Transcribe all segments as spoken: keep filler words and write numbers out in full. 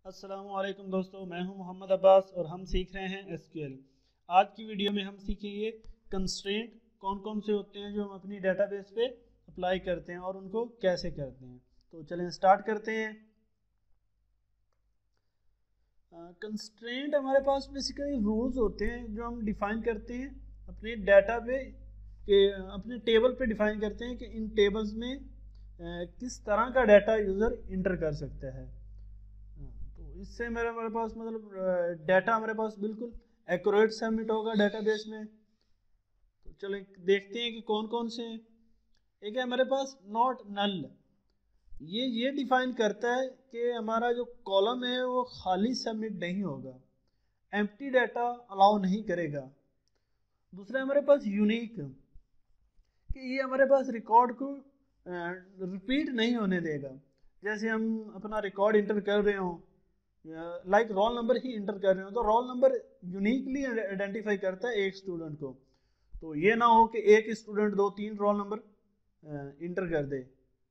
अस्सलामुअलैकुम दोस्तों, मैं हूं मोहम्मद अब्बास और हम सीख रहे हैं एसक्यूएल। आज की वीडियो में हम सीखेंगे कंस्ट्रेंट कौन कौन से होते हैं जो हम अपनी डेटाबेस पे अप्लाई करते हैं और उनको कैसे करते हैं। तो चलें स्टार्ट करते हैं। कंस्ट्रेंट uh, हमारे पास बेसिकली रूल्स होते हैं जो हम डिफाइन करते हैं अपने डाटा पे के अपने टेबल पे डिफाइन करते हैं कि इन टेबल्स में uh, किस तरह का डाटा यूज़र इंटर कर सकता है। इससे मेरे हमारे पास मतलब डाटा हमारे पास बिल्कुल एक्यूरेट सबमिट होगा डेटाबेस में। तो चलो देखते हैं कि कौन कौन से हैं। एक है हमारे पास नॉट नल, ये ये डिफाइन करता है कि हमारा जो कॉलम है वो खाली सबमिट नहीं होगा, एम्प्टी डाटा अलाउ नहीं करेगा। दूसरा हमारे पास यूनिक, कि ये हमारे पास रिकॉर्ड को रिपीट नहीं होने देगा। जैसे हम अपना रिकॉर्ड इंटर कर रहे हों, लाइक रोल नंबर ही इंटर कर रहे हो तो रोल नंबर यूनिकली आइडेंटिफाई करता है एक स्टूडेंट को। तो ये ना हो कि एक स्टूडेंट दो तीन रोल नंबर इंटर कर दे,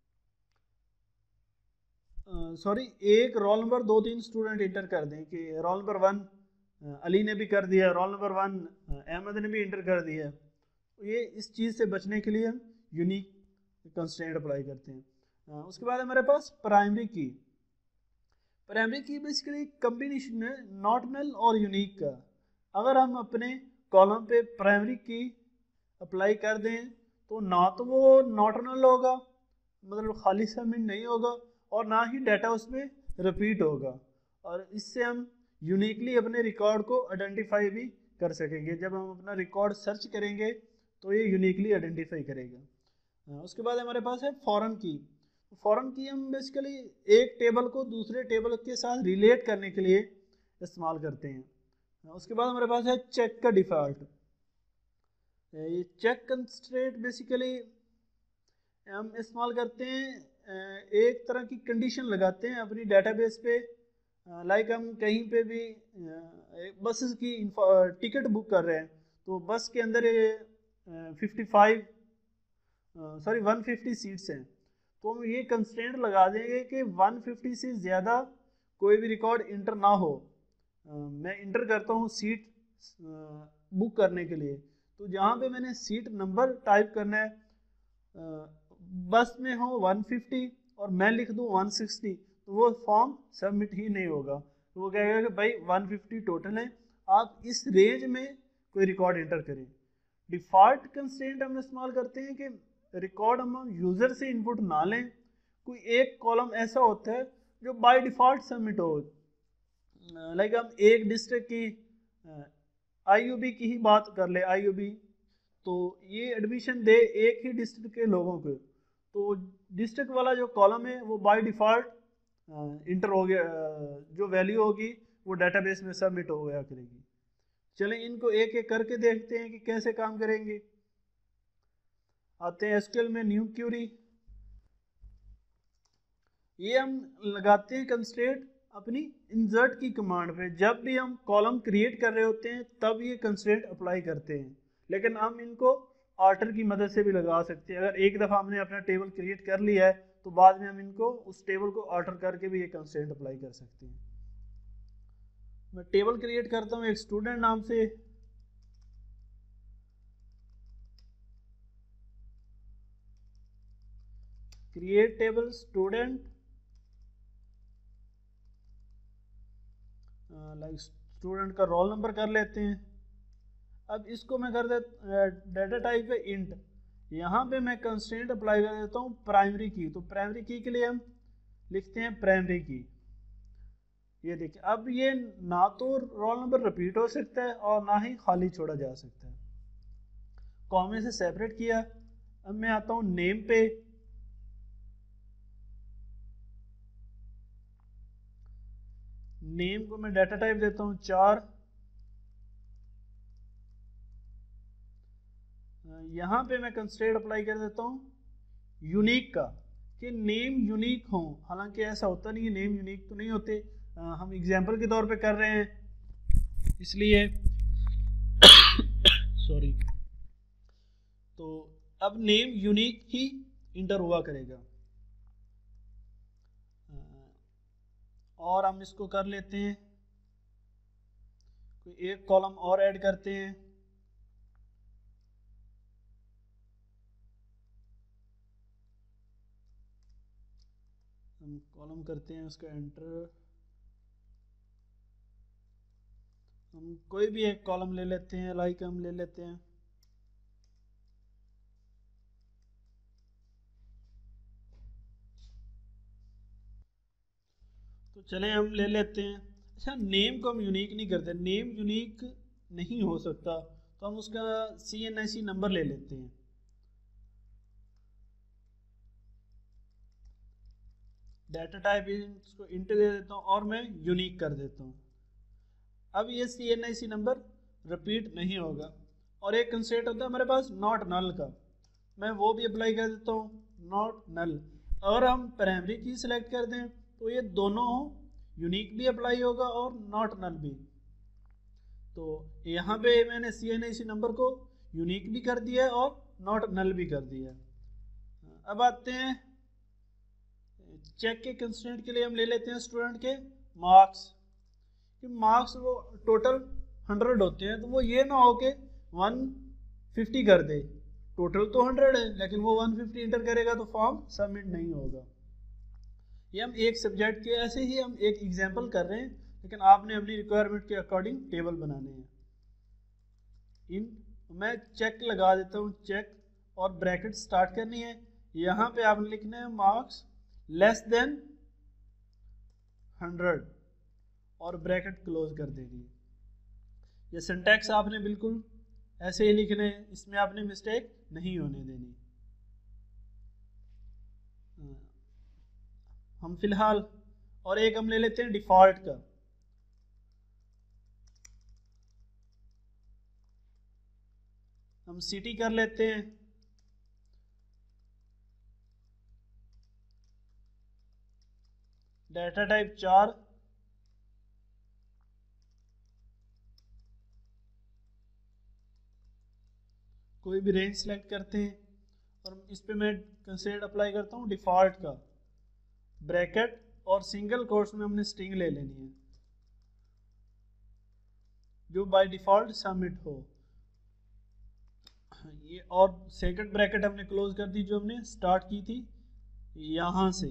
सॉरी uh, एक रोल नंबर दो तीन स्टूडेंट इंटर कर दें कि रोल नंबर वन अली ने भी कर दिया, रोल नंबर वन अहमद ने भी इंटर कर दिया। ये इस चीज़ से बचने के लिए हम यूनिक कंस्ट्रेंट अप्लाई करते हैं। uh, उसके बाद हमारे पास प्राइमरी की। प्राइमरी की बेसिकली कम्बिनेशन है नॉट नल और यूनिक का। अगर हम अपने कॉलम पे प्राइमरी की अप्लाई कर दें तो ना तो वो नॉट नल होगा, मतलब खाली सबमिट नहीं होगा, और ना ही डाटा उसमें रिपीट होगा। और इससे हम यूनिकली अपने रिकॉर्ड को आइडेंटिफाई भी कर सकेंगे। जब हम अपना रिकॉर्ड सर्च करेंगे तो ये यूनिकली आइडेंटिफाई करेगा। उसके बाद हमारे पास है फॉरेन की। फॉरेन की हम बेसिकली एक टेबल को दूसरे टेबल के साथ रिलेट करने के लिए इस्तेमाल करते हैं। उसके बाद हमारे पास है चेक का डिफ़ॉल्ट। ये चेक कंस्ट्रेंट बेसिकली हम इस्तेमाल करते हैं, एक तरह की कंडीशन लगाते हैं अपनी डेटाबेस पे। लाइक हम कहीं पे भी बसेस की टिकट बुक कर रहे हैं तो बस के अंदर fifty five sorry one fifty seats हैं, तो हम ये कंस्ट्रेंट लगा देंगे कि वन फिफ्टी से ज़्यादा कोई भी रिकॉर्ड इंटर ना हो। आ, मैं इंटर करता हूँ सीट बुक करने के लिए, तो जहाँ पे मैंने सीट नंबर टाइप करना है आ, बस में हो वन फिफ्टी और मैं लिख दूँ वन सिक्सटी, तो वो फॉर्म सबमिट ही नहीं होगा। तो वो कहेगा कि भाई वन फिफ्टी टोटल है, आप इस रेंज में कोई रिकॉर्ड इंटर करें। डिफ़ॉल्ट कंस्ट्रेंट हम इस्तेमाल करते हैं कि रिकॉर्ड हम यूज़र से इनपुट ना लें। कोई एक कॉलम ऐसा होता है जो बाय डिफ़ॉल्ट सबमिट हो, लाइक हम एक डिस्ट्रिक्ट की आईयूबी की ही बात कर ले, आईयूबी तो ये एडमिशन दे एक ही डिस्ट्रिक्ट के लोगों को, तो डिस्ट्रिक्ट वाला जो कॉलम है वो बाय डिफ़ॉल्ट इंटर हो गया, जो वैल्यू होगी वो डेटाबेस में सबमिट हो गया करेगी। चलें इनको एक एक करके देखते हैं कि कैसे काम करेंगे। आते हैं एसक्यूएल में न्यू क्यूरी। ये हम लगाते हैं कंस्ट्रेंट अपनी इंसर्ट की कमांड पे। जब भी हम कॉलम क्रिएट कर रहे होते हैं तब ये कंस्ट्रेंट अप्लाई करते हैं, लेकिन हम इनको आर्टर की मदद से भी लगा सकते हैं। अगर एक दफ़ा हमने अपना टेबल क्रिएट कर लिया है तो बाद में हम इनको उस टेबल को आर्टर करके भी ये कंस्ट्रेंट अप्लाई कर सकते हैं। मैं टेबल क्रिएट करता हूँ एक स्टूडेंट नाम से, create table student, like student का रोल नंबर कर लेते हैं। अब इसको मैं कर देता डाटा टाइप है इंट, यहाँ पे मैं कंस्ट्रेंट अप्लाई कर देता हूँ प्राइमरी की। तो प्राइमरी की के लिए हम लिखते हैं प्राइमरी की। ये देखिए अब ये ना तो रोल नंबर रिपीट हो सकता है और ना ही खाली छोड़ा जा सकता है। कॉमे से सेपरेट किया। अब मैं आता हूँ नेम पे, नेम को मैं डाटा टाइप देता हूँ चार। यहाँ पे मैं कंस्ट्रेंट अप्लाई कर देता हूँ यूनिक का, कि नेम यूनिक हो। हालांकि ऐसा होता नहीं है, नेम यूनिक तो नहीं होते, आ, हम एग्जांपल के तौर पे कर रहे हैं इसलिए सॉरी। तो अब नेम यूनिक ही इंटर हुआ करेगा। और हम इसको कर लेते हैं, कोई एक कॉलम और ऐड करते हैं। हम कॉलम करते हैं उसका एंटर, हम कोई भी एक कॉलम ले लेते हैं, लाइक हम ले लेते हैं तो चलें हम ले लेते हैं। अच्छा, नेम को हम यूनिक नहीं करते, नेम यूनिक नहीं हो सकता, तो हम उसका सी एन आई सी नंबर ले लेते हैं। डाटा टाइप इसको इंट दे देता हूँ और मैं यूनिक कर देता हूँ। अब ये C N I C number repeat नहीं होगा। और एक कंसेप्ट होता है हमारे पास नॉट नल का, मैं वो भी अप्लाई कर देता हूँ, नॉट नल। और हम प्राइमरी की सिलेक्ट कर दें तो ये दोनों यूनिक भी अप्लाई होगा और नॉट नल भी। तो यहाँ पे मैंने C N I C number को यूनिक भी कर दिया है और नॉट नल भी कर दिया है। अब आते हैं चेक के कंस्ट्रेंट के लिए, हम ले लेते हैं स्टूडेंट के मार्क्स। कि मार्क्स वो टोटल हंड्रेड होते हैं, तो वो ये ना हो के वन फिफ्टी कर दे, टोटल तो हंड्रेड है लेकिन वो वन फिफ्टी इंटर करेगा तो फॉर्म सबमिट नहीं होगा। ये हम एक सब्जेक्ट के ऐसे ही हम एक एग्जांपल कर रहे हैं, लेकिन आपने अपनी रिक्वायरमेंट के अकॉर्डिंग टेबल बनाने हैं। इन मैं चेक लगा देता हूँ, चेक और ब्रैकेट स्टार्ट करनी है। यहाँ पे आपने लिखना है मार्क्स लेस देन हंड्रेड और ब्रैकेट क्लोज कर देनी है। ये सिंटैक्स आपने बिल्कुल ऐसे ही लिखने हैं, इसमें आपने मिस्टेक नहीं होने देनी। हम फिलहाल और एक हम ले लेते हैं डिफॉल्ट का। हम सिटी कर लेते हैं, डाटा टाइप चार, कोई भी रेंज सेलेक्ट करते हैं और इस पे मैं कंसेप्ट अप्लाई करता हूँ डिफॉल्ट का। ब्रैकेट और सिंगल कोट्स में हमने स्ट्रिंग ले लेनी है जो बाय डिफॉल्ट सबमिट हो। ये और सेकंड ब्रैकेट हमने क्लोज कर दी जो हमने स्टार्ट की थी यहां से,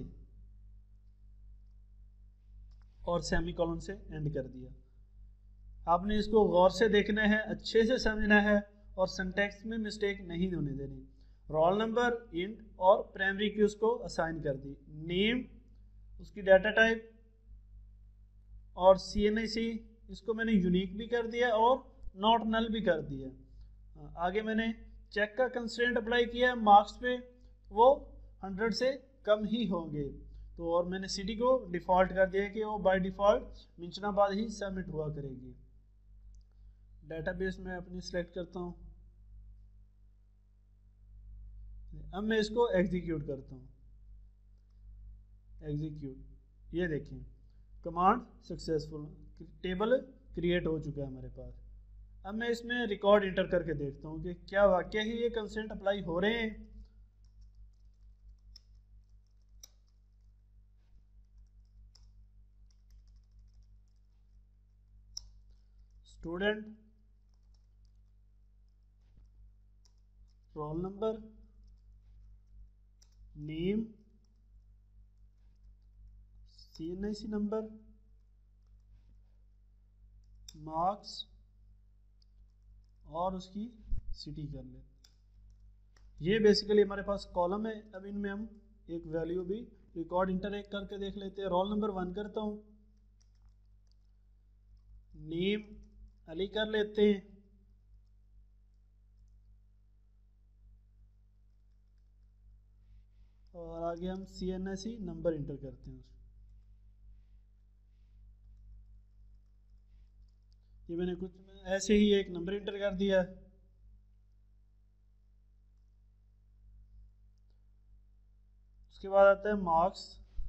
और सेमीकोलन से एंड कर दिया। आपने इसको गौर से देखना है, अच्छे से समझना है और सिंटैक्स में मिस्टेक नहीं होने देनी। रोल नंबर इंट और प्राइमरी की उसको असाइन कर दी, नेम उसकी डाटा टाइप और सी एन आई सी इसको मैंने यूनिक भी कर दिया और नॉट नल भी कर दिया। आगे मैंने चेक का कंस्ट्रेंट अप्लाई किया मार्क्स पे, वो हंड्रेड से कम ही होंगे, तो और मैंने सिटी को डिफ़ॉल्ट कर दिया कि वो बाय डिफ़ॉल्ट मिंचनाबाद ही सबमिट हुआ करेगी। डेटाबेस में अपनी सिलेक्ट करता हूँ, अब मैं इसको एग्जीक्यूट करता हूँ। एग्जीक्यूट, ये देखें कमांड सक्सेसफुल, टेबल क्रिएट हो चुका है हमारे पास। अब मैं इसमें रिकॉर्ड इंटर करके देखता हूँ कि क्या वाकई ही ये कंसेंट अप्लाई हो रहे हैं। Student, roll number, name, C N I C number, marks और उसकी सिटी कर ले। ये बेसिकली हमारे पास कॉलम है। अब इनमें हम एक वैल्यू भी रिकॉर्ड इंटर एक करके देख लेते हैं। रोल नंबर वन करता हूँ, नेम अली कर लेते हैं, और आगे हम C N I C number enter करते हैं। ये मैंने कुछ ऐसे ही एक नंबर इंटर कर दिया। उसके बाद आता है मार्क्स,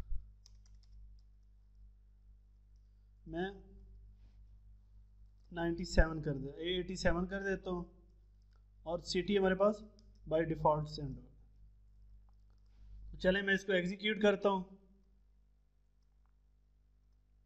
मैं नाइन्टी सेवन कर दे एटी सेवन कर देता हूँ, और सिटी हमारे पास बाय डिफॉल्ट सेंड हो। तो चले मैं इसको एग्जीक्यूट करता हूँ।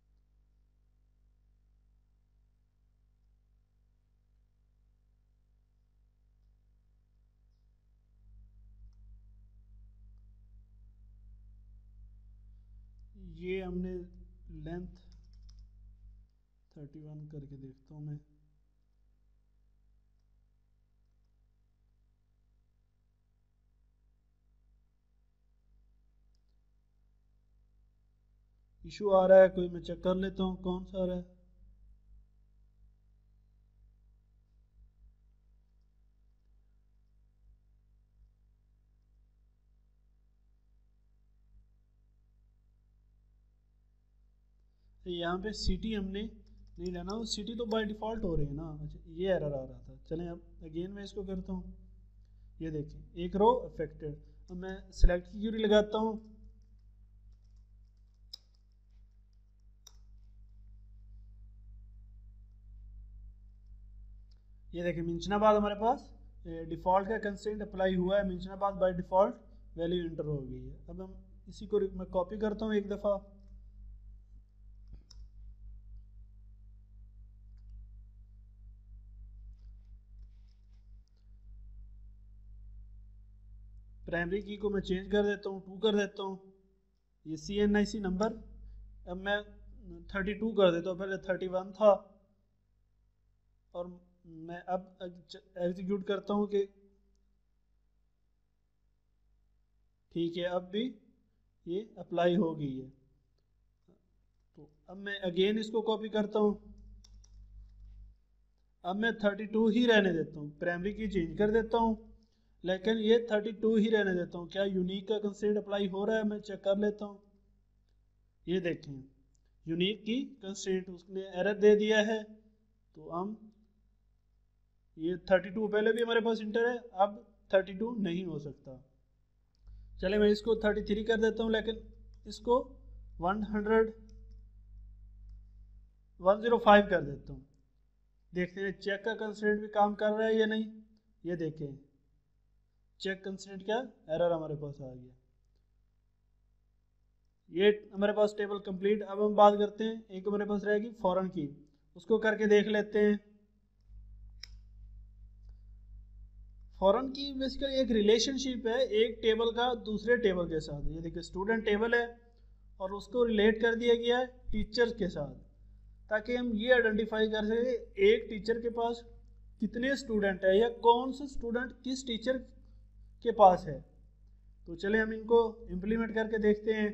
ये हमने लेंथ थर्टी वन करके देखता हूँ मैं। इशू आ रहा है कोई, मैं चेक कर लेता हूँ कौन सा आ रहा है। यहाँ पे सिटी हमने नहीं लेना, वो सिटी तो बाय डिफ़ॉल्ट हो रही है ना। अच्छा ये एरर आ रहा था। चलें अब अगेन मैं इसको करता हूँ। ये देखिए एक रो अफेक्टेड। अब मैं सेलेक्ट की क्यूरी लगाता हूँ। ये देखिए मिंचनाबाद हमारे पास डिफ़ॉल्ट का कंस्ट्रेंट अप्लाई हुआ है। Minchinabad by default value enter हो गई है। अब हम इसी को मैं कॉपी करता हूँ एक दफ़ा। प्राइमरी की को मैं चेंज कर देता हूँ, टू कर देता हूँ। ये C N I C number अब मैं थर्टी टू कर देता हूँ, पहले थर्टी वन था। और मैं अब एग्जीक्यूट करता हूँ कि ठीक है अब भी ये अप्लाई हो गई है। तो अब मैं अगेन इसको कॉपी करता हूँ। अब मैं थर्टी टू ही रहने देता हूँ, प्राइमरी की चेंज कर देता हूँ, लेकिन ये थर्टी टू ही रहने देता हूँ। क्या यूनिक का कंस्ट्रेंट अप्लाई हो रहा है? मैं चेक कर लेता हूँ। ये देखें यूनिक की कंस्ट्रेंट उसने एरर दे दिया है। तो हम ये थर्टी टू पहले भी हमारे पास इंटर है, अब थर्टी टू नहीं हो सकता। चले मैं इसको थर्टी थ्री कर देता हूँ, लेकिन इसको one hundred one zero five कर देता हूँ। देखते हैं चेक का कंस्ट्रेंट भी काम कर रहा है या नहीं। ये देखें चेक कंस्ट्रेंट क्या एरर हमारे पास आ गया। ये हमारे पास टेबल कंप्लीट। अब हम बात करते हैं, एक हमारे पास रहेगी फॉरेन की, उसको करके देख लेते हैं। फॉरेन की बेसिकली एक रिलेशनशिप है एक टेबल का दूसरे टेबल के साथ। ये देखिए स्टूडेंट टेबल है और उसको रिलेट कर दिया गया है टीचर्स के साथ, ताकि हम ये आइडेंटिफाई कर सकें एक टीचर के पास कितने स्टूडेंट है या कौन सा स्टूडेंट किस टीचर के पास है। तो चले हम इनको इम्प्लीमेंट करके देखते हैं।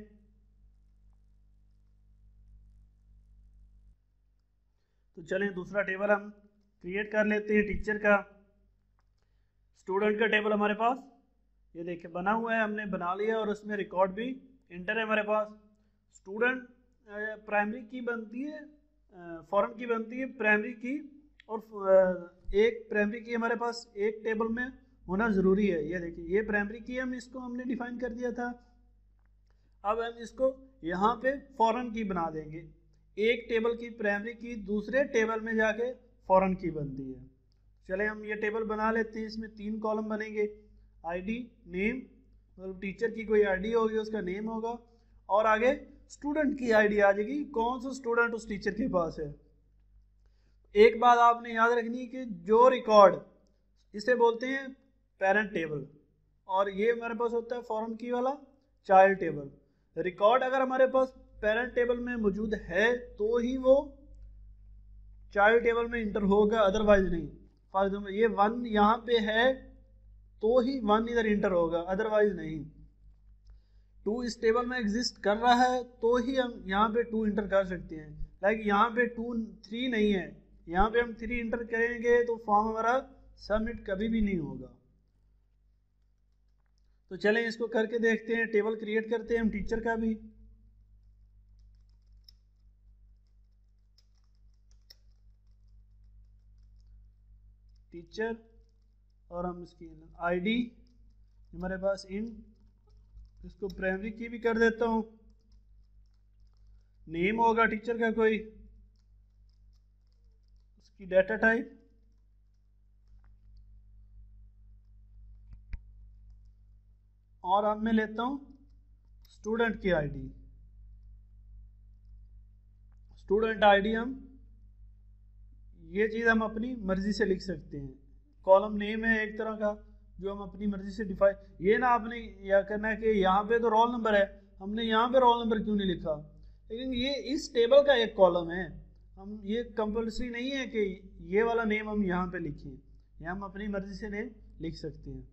तो चलें दूसरा टेबल हम क्रिएट कर लेते हैं टीचर का। स्टूडेंट का टेबल हमारे पास ये देखिए बना हुआ है, हमने बना लिया और उसमें रिकॉर्ड भी इंटर है हमारे पास। स्टूडेंट प्राइमरी की बनती है, फॉरेन की बनती है प्राइमरी की, और एक प्राइमरी की हमारे पास एक टेबल में होना ज़रूरी है। ये देखिए ये प्राइमरी की हम इसको हमने डिफाइन कर दिया था। अब हम इसको यहाँ पे फॉरेन की बना देंगे। एक टेबल की प्राइमरी की दूसरे टेबल में जाके फॉरेन की बनती है। चले हम ये टेबल बना लेते हैं। इसमें तीन कॉलम बनेंगे, आईडी, नेम, मतलब टीचर की कोई आईडी होगी उसका नेम होगा, और आगे स्टूडेंट की आईडी आ जाएगी, कौन सा स्टूडेंट उस टीचर के पास है। एक बात आपने याद रखनी है कि जो रिकॉर्ड इसे बोलते हैं पेरेंट टेबल, और ये हमारे पास होता है फॉरेन की वाला चाइल्ड टेबल। रिकॉर्ड अगर हमारे पास पेरेंट टेबल में मौजूद है तो ही वो चाइल्ड टेबल में इंटर होगा, अदरवाइज नहीं। फॉर एग्जाम्पल ये वन यहाँ पे है तो ही वन इधर इंटर होगा, अदरवाइज नहीं। टू इस टेबल में एग्जिस्ट कर रहा है तो ही हम यहाँ पे टू इंटर कर सकते हैं। लाइक यहाँ पे टू थ्री नहीं है, यहाँ पे हम थ्री इंटर करेंगे तो फॉर्म हमारा सबमिट कभी भी नहीं होगा। तो चलें इसको करके देखते हैं। टेबल क्रिएट करते हैं हम टीचर का भी। टीचर और हम इसकी आईडी हमारे पास इन, इसको प्राइमरी की भी कर देता हूँ। नेम होगा टीचर का कोई, उसकी डाटा टाइप, और अब मैं लेता हूँ स्टूडेंट की आईडी। स्टूडेंट आईडी हम ये चीज़ हम अपनी मर्जी से लिख सकते हैं। कॉलम नेम है एक तरह का जो हम अपनी मर्जी से डिफाइन, ये ना आपने यह करना है कि यहाँ पे तो रोल नंबर है, हमने यहाँ पे रोल नंबर क्यों नहीं लिखा। लेकिन ये इस टेबल का एक कॉलम है, हम ये कंपल्सरी नहीं है कि ये वाला नेम हम यहाँ पे लिखें, या हम अपनी मर्जी से नेम लिख सकते हैं।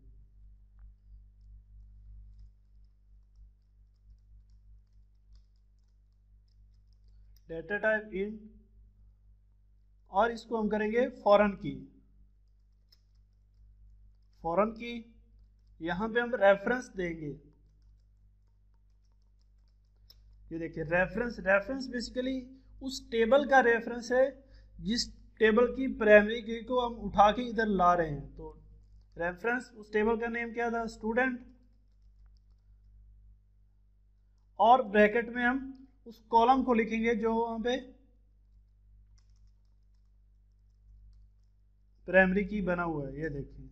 डेटा टाइप इन, और इसको हम करेंगे फॉरेन की। फॉरेन की यहां पे हम रेफरेंस देंगे। ये देखिए रेफरेंस, रेफरेंस बेसिकली उस टेबल का रेफरेंस है जिस टेबल की प्राइमरी की को हम उठा के इधर ला रहे हैं। तो रेफरेंस, उस टेबल का नेम क्या था, स्टूडेंट, और ब्रैकेट में हम उस कॉलम को लिखेंगे जो वहां पे प्राइमरी की बना हुआ है। ये देखिए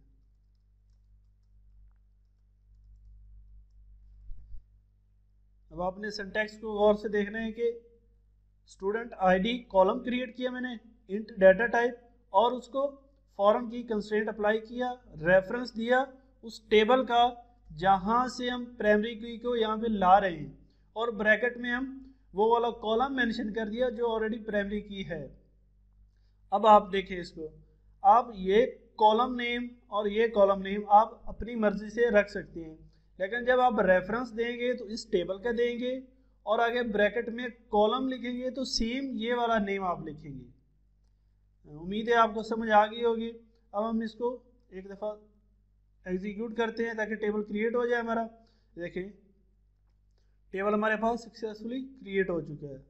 अब आपने सिंटैक्स को गौर से देखना है कि स्टूडेंट आईडी कॉलम क्रिएट किया मैंने, इंट डेटा टाइप, और उसको फॉरेन की कंस्ट्रेंट अप्लाई किया, रेफरेंस दिया उस टेबल का जहां से हम प्राइमरी की को यहाँ पे ला रहे हैं, और ब्रैकेट में हम वो वाला कॉलम मेंशन कर दिया जो ऑलरेडी प्राइमरी की है। अब आप देखें इसको, आप ये कॉलम नेम और ये कॉलम नेम आप अपनी मर्जी से रख सकते हैं, लेकिन जब आप रेफरेंस देंगे तो इस टेबल का देंगे, और आगे ब्रैकेट में कॉलम लिखेंगे तो सेम ये वाला नेम आप लिखेंगे। उम्मीद है आपको समझ आ गई होगी। अब हम इसको एक दफ़ा एग्जीक्यूट करते हैं ताकि टेबल क्रिएट हो जाए हमारा। देखिए टेबल हमारे पास सक्सेसफुली क्रिएट हो चुका है।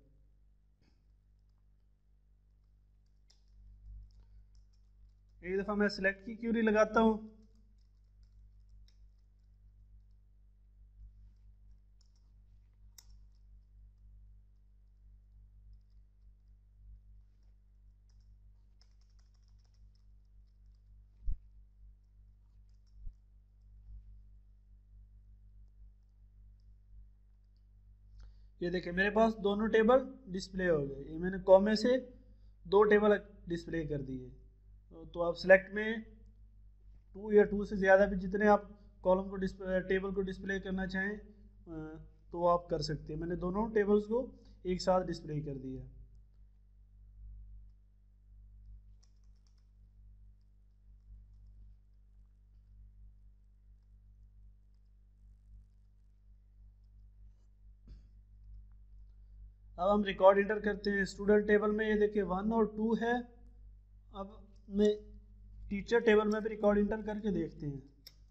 एक दफ़ा मैं सिलेक्ट की क्यूरी लगाता हूँ। ये देखिए मेरे पास दोनों टेबल डिस्प्ले हो गए। ये मैंने कॉमे से दो टेबल डिस्प्ले कर दिए। तो आप सिलेक्ट में टू या टू से ज़्यादा भी जितने आप कॉलम को डिस्प्ले टेबल को डिस्प्ले करना चाहें तो आप कर सकते हैं। मैंने दोनों टेबल्स को एक साथ डिस्प्ले कर दिया। अब हम रिकॉर्ड इंटर करते हैं स्टूडेंट टेबल में। ये देखिए वन और टू है। अब मैं टीचर टेबल में भी रिकॉर्ड इंटर करके देखते हैं।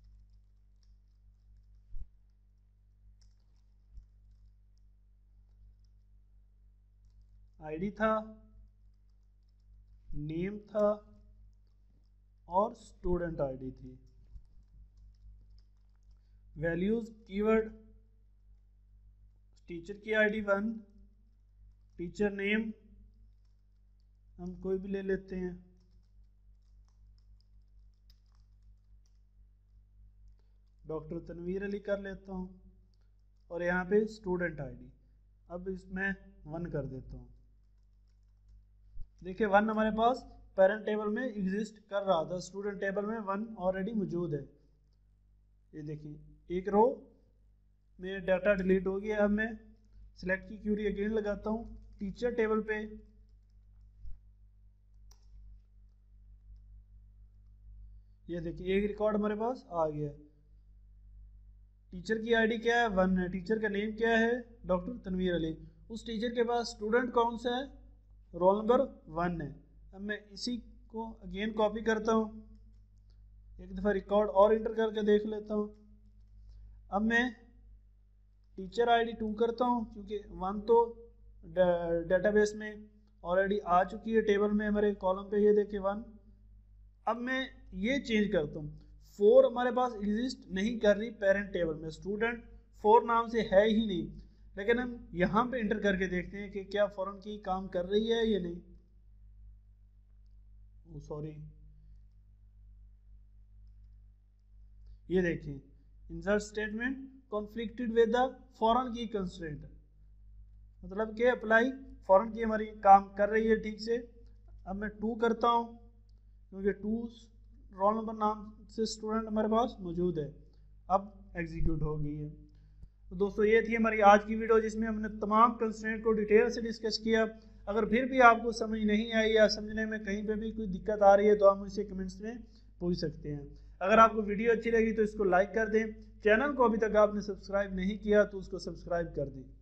आईडी था, नेम था और स्टूडेंट आईडी थी। वैल्यूज कीवर्ड, टीचर की आईडी वन, टीचर नेम हम कोई भी ले लेते हैं, डॉक्टर तनवीर अली कर लेता हूँ, और यहाँ पे स्टूडेंट आईडी। अब इसमें वन कर देता हूँ। देखिए वन हमारे पास पेरेंट टेबल में एग्जिस्ट कर रहा था, स्टूडेंट टेबल में वन ऑलरेडी मौजूद है। ये देखिए एक रो में डाटा डिलीट हो गया। अब मैं सिलेक्ट की क्यूरी अगेन लगाता हूँ टीचर टेबल पे। ये देखिए एक रिकॉर्ड हमारे पास आ गया। टीचर की आईडी क्या है, वन है। टीचर का नेम क्या है, डॉक्टर तनवीर अली। उस टीचर के पास स्टूडेंट कौन सा है, रोल नंबर वन है। अब मैं इसी को अगेन कॉपी करता हूँ, एक दफ़ा रिकॉर्ड और इंटर करके देख लेता हूँ। अब मैं टीचर आईडी टू करता हूँ क्योंकि वन तो डेटाबेस में ऑलरेडी आ चुकी है, टेबल में हमारे कॉलम पे। ये देखिए वन। अब मैं ये चेंज करता हूँ, फोर हमारे पास एग्जिस्ट नहीं कर रही पेरेंट टेबल में, स्टूडेंट फोर नाम से है ही नहीं। लेकिन हम यहाँ पे इंटर करके देखते हैं कि क्या फॉरेन की काम कर रही है या नहीं। सॉरी, ये देखिए insert statement conflicted with the foreign key constraint, मतलब कि अप्लाई फॉरेन की हमारी काम कर रही है ठीक से। अब मैं टू करता हूँ क्योंकि टू रोल नंबर नाम से स्टूडेंट हमारे पास मौजूद है। अब एग्जीक्यूट हो गई है। तो दोस्तों ये थी हमारी आज की वीडियो, जिसमें हमने तमाम कंस्ट्रेंट को डिटेल से डिस्कस किया। अगर फिर भी आपको समझ नहीं आई या समझने में कहीं पे भी कोई दिक्कत आ रही है तो आप मुझसे कमेंट्स में पूछ सकते हैं। अगर आपको वीडियो अच्छी लगी तो इसको लाइक कर दें। चैनल को अभी तक आपने सब्सक्राइब नहीं किया तो उसको सब्सक्राइब कर दें।